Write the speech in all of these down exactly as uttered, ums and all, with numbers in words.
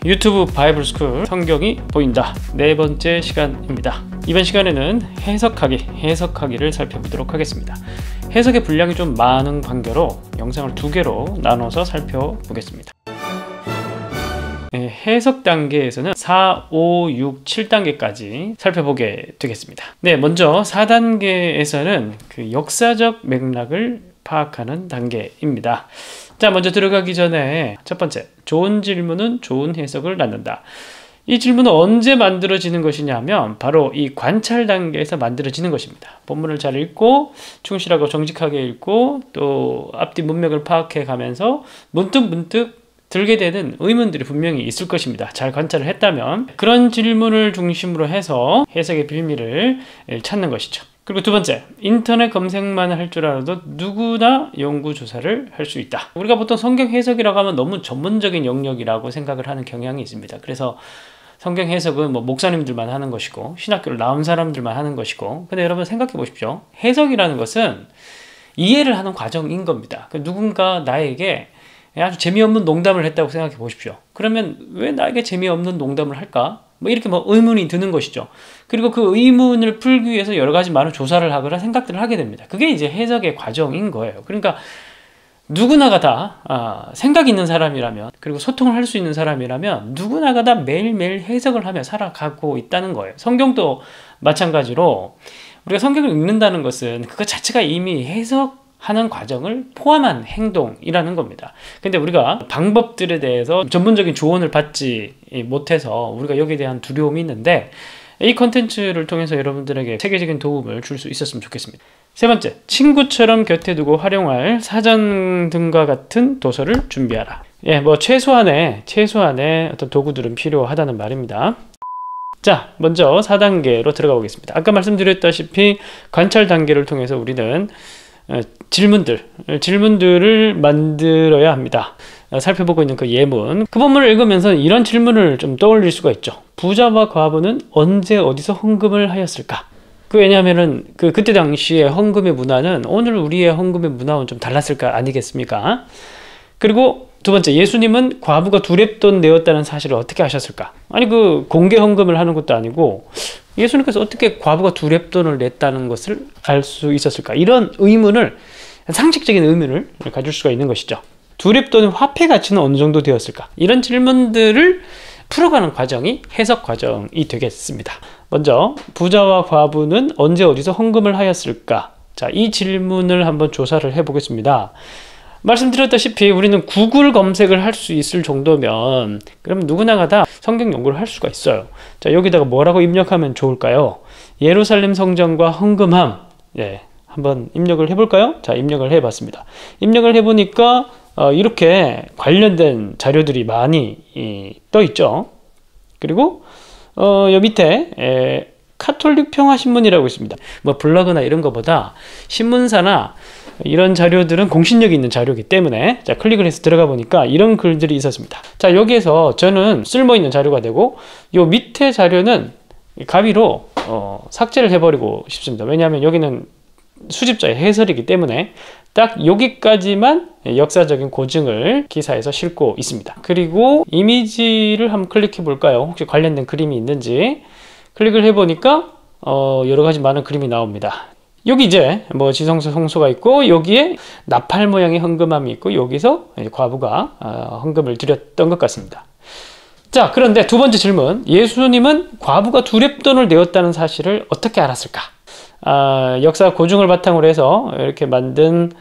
유튜브 바이블스쿨 성경이 보인다 네 번째 시간입니다. 이번 시간에는 해석하기, 해석하기를 살펴보도록 하겠습니다. 해석의 분량이 좀 많은 관계로 영상을 두 개로 나눠서 살펴보겠습니다. 네, 해석 단계에서는 사, 오, 육, 칠 단계까지 살펴보게 되겠습니다. 네, 먼저 사 단계에서는 그 역사적 맥락을 파악하는 단계입니다. 자, 먼저 들어가기 전에 첫 번째, 좋은 질문은 좋은 해석을 낳는다. 이 질문은 언제 만들어지는 것이냐면 바로 이 관찰 단계에서 만들어지는 것입니다. 본문을 잘 읽고 충실하고 정직하게 읽고 또 앞뒤 문맥을 파악해 가면서 문득 문득 들게 되는 의문들이 분명히 있을 것입니다. 잘 관찰을 했다면 그런 질문을 중심으로 해서 해석의 빌미를 찾는 것이죠. 그리고 두 번째, 인터넷 검색만 할 줄 알아도 누구나 연구조사를 할 수 있다. 우리가 보통 성경 해석이라고 하면 너무 전문적인 영역이라고 생각을 하는 경향이 있습니다. 그래서 성경 해석은 뭐 목사님들만 하는 것이고 신학교를 나온 사람들만 하는 것이고, 근데 여러분 생각해 보십시오. 해석이라는 것은 이해를 하는 과정인 겁니다. 누군가 나에게 아주 재미없는 농담을 했다고 생각해 보십시오. 그러면 왜 나에게 재미없는 농담을 할까? 뭐 이렇게 뭐 의문이 드는 것이죠. 그리고 그 의문을 풀기 위해서 여러 가지 많은 조사를 하거나 생각들을 하게 됩니다. 그게 이제 해석의 과정인 거예요. 그러니까 누구나가 다 아, 생각 있는 사람이라면, 그리고 소통을 할 수 있는 사람이라면 누구나가 다 매일매일 해석을 하며 살아가고 있다는 거예요. 성경도 마찬가지로 우리가 성경을 읽는다는 것은 그것 자체가 이미 해석 하는 과정을 포함한 행동이라는 겁니다. 근데 우리가 방법들에 대해서 전문적인 조언을 받지 못해서 우리가 여기에 대한 두려움이 있는데, 이 컨텐츠를 통해서 여러분들에게 체계적인 도움을 줄 수 있었으면 좋겠습니다. 세 번째, 친구처럼 곁에 두고 활용할 사전 등과 같은 도서를 준비하라. 예, 뭐 최소한의 최소한의 어떤 도구들은 필요하다는 말입니다. 자, 먼저 사 단계로 들어가 보겠습니다. 아까 말씀드렸다시피 관찰 단계를 통해서 우리는 질문들, 질문들을 만들어야 합니다. 살펴보고 있는 그 예문, 그 본문을 읽으면서 이런 질문을 좀 떠올릴 수가 있죠. 부자와 과부는 언제 어디서 헌금을 하였을까? 그 왜냐하면은 그 그때 당시에 헌금의 문화는 오늘 우리의 헌금의 문화와는 좀 달랐을 거 아니겠습니까? 그리고 두 번째, 예수님은 과부가 두렙돈 내었다는 사실을 어떻게 아셨을까? 아니 그 공개 헌금을 하는 것도 아니고 예수님께서 어떻게 과부가 두렙돈을 냈다는 것을 알 수 있었을까? 이런 의문을, 상식적인 의문을 가질 수가 있는 것이죠. 두렙돈의 화폐 가치는 어느 정도 되었을까? 이런 질문들을 풀어가는 과정이 해석 과정이 되겠습니다. 먼저 부자와 과부는 언제 어디서 헌금을 하였을까? 자, 이 질문을 한번 조사를 해보겠습니다. 말씀드렸다시피 우리는 구글 검색을 할 수 있을 정도면 그럼 누구나가 다 성경 연구를 할 수가 있어요. 자, 여기다가 뭐라고 입력하면 좋을까요? 예루살렘 성전과 헌금함. 예, 한번 입력을 해볼까요? 자, 입력을 해봤습니다. 입력을 해보니까 어, 이렇게 관련된 자료들이 많이 이, 떠 있죠. 그리고 어, 여 밑에 에, 카톨릭 평화신문이라고 있습니다. 뭐 블로그나 이런 것보다 신문사나 이런 자료들은 공신력이 있는 자료이기 때문에, 자, 클릭을 해서 들어가 보니까 이런 글들이 있었습니다. 자, 여기에서 저는 쓸모있는 자료가 되고 요 밑에 자료는 가위로 어, 삭제를 해버리고 싶습니다. 왜냐하면 여기는 수집자의 해설이기 때문에 딱 여기까지만 역사적인 고증을 기사에서 싣고 있습니다. 그리고 이미지를 한번 클릭해 볼까요? 혹시 관련된 그림이 있는지. 클릭을 해보니까 어, 여러 가지 많은 그림이 나옵니다. 여기 이제 뭐 지성소 성소가 있고 여기에 나팔 모양의 헌금함이 있고 여기서 과부가 어, 헌금을 드렸던 것 같습니다. 자, 그런데 두 번째 질문, 예수님은 과부가 두렙돈을 내었다는 사실을 어떻게 알았을까? 아, 역사 고증을 바탕으로 해서 이렇게 만든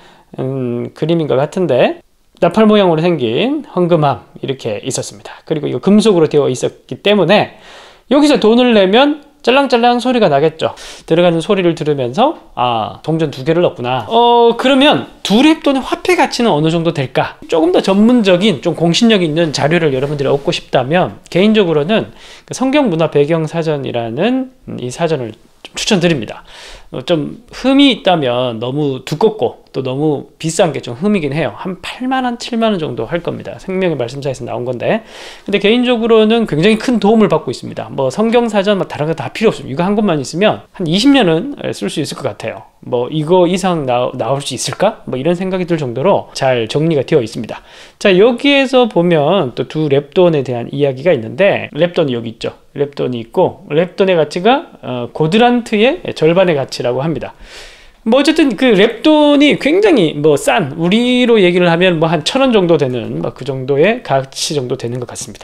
음, 그림인 것 같은데 나팔 모양으로 생긴 헌금함 이렇게 있었습니다. 그리고 이거 금속으로 되어 있었기 때문에 여기서 돈을 내면 짤랑짤랑 소리가 나겠죠. 들어가는 소리를 들으면서 아, 동전 두 개를 넣었구나. 어, 그러면 두렙돈의 화폐 가치는 어느 정도 될까? 조금 더 전문적인, 좀 공신력 있는 자료를 여러분들이 얻고 싶다면 개인적으로는 성경문화 배경사전이라는 이 사전을 좀 추천드립니다. 좀 흠이 있다면 너무 두껍고 또 너무 비싼 게 좀 흠이긴 해요. 한 팔만 원, 칠만 원 정도 할 겁니다. 생명의 말씀사에서 나온 건데, 근데 개인적으로는 굉장히 큰 도움을 받고 있습니다. 뭐 성경사전 뭐 다른 거 다 필요 없습니다. 이거 한 권만 있으면 한 이십 년은 쓸 수 있을 것 같아요. 뭐 이거 이상 나, 나올 수 있을까? 뭐 이런 생각이 들 정도로 잘 정리가 되어 있습니다. 자, 여기에서 보면 또 두 렙돈에 대한 이야기가 있는데, 렙돈이 여기 있죠. 렙돈이 있고, 렙돈의 가치가 어, 고드란트의 절반의 가치라고 합니다. 뭐 어쨌든 그 렙돈이 굉장히 뭐 싼, 우리로 얘기를 하면 뭐 한 천 원 정도 되는 뭐 그 정도의 가치 정도 되는 것 같습니다.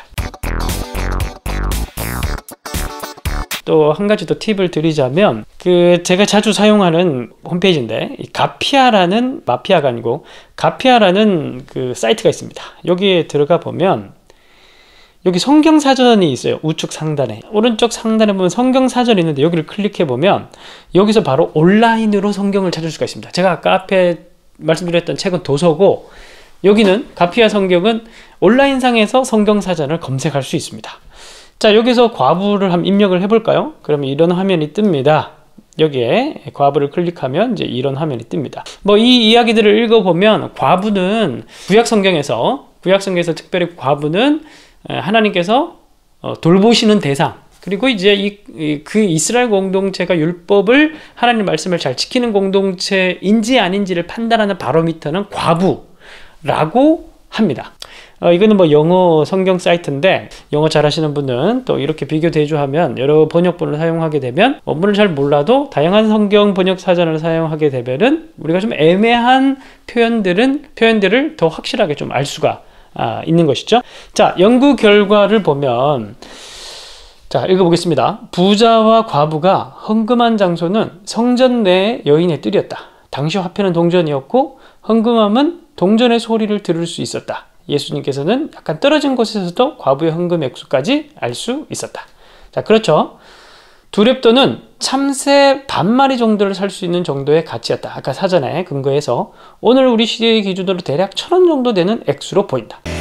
또 한 가지 더 팁을 드리자면, 그 제가 자주 사용하는 홈페이지인데, 이 가피아라는, 마피아가 아니고 가피아라는 그 사이트가 있습니다. 여기에 들어가 보면 여기 성경사전이 있어요. 우측 상단에, 오른쪽 상단에 보면 성경사전이 있는데, 여기를 클릭해 보면 여기서 바로 온라인으로 성경을 찾을 수가 있습니다. 제가 아까 앞에 말씀드렸던 책은 도서고, 여기는 가피아 성경은 온라인상에서 성경사전을 검색할 수 있습니다. 자, 여기서 과부를 한번 입력을 해 볼까요? 그러면 이런 화면이 뜹니다. 여기에 과부를 클릭하면 이제 이런 화면이 뜹니다. 뭐 이 이야기들을 읽어보면, 과부는 구약 성경에서 구약 성경에서 특별히 과부는 하나님께서 돌보시는 대상, 그리고 이제 이, 그 이스라엘 공동체가 율법을, 하나님 말씀을 잘 지키는 공동체인지 아닌지를 판단하는 바로미터는 과부라고 합니다. 어, 이거는 뭐 영어 성경 사이트인데, 영어 잘하시는 분은 또 이렇게 비교 대조하면, 여러 번역본을 사용하게 되면, 원문을 잘 몰라도 다양한 성경 번역 사전을 사용하게 되면은 우리가 좀 애매한 표현들은 표현들을 더 확실하게 좀 알 수가 아, 있는 것이죠. 자, 연구 결과를 보면, 자, 읽어보겠습니다. 부자와 과부가 헌금한 장소는 성전 내 여인의 뜰이었다. 당시 화폐는 동전이었고 헌금함은 동전의 소리를 들을 수 있었다. 예수님께서는 약간 떨어진 곳에서도 과부의 헌금 액수까지 알 수 있었다. 자, 그렇죠. 두 렙돈은 참새 반마리 정도를 살 수 있는 정도의 가치였다. 아까 사전에 근거해서 오늘 우리 시대의 기준으로 대략 천 원 정도 되는 액수로 보인다.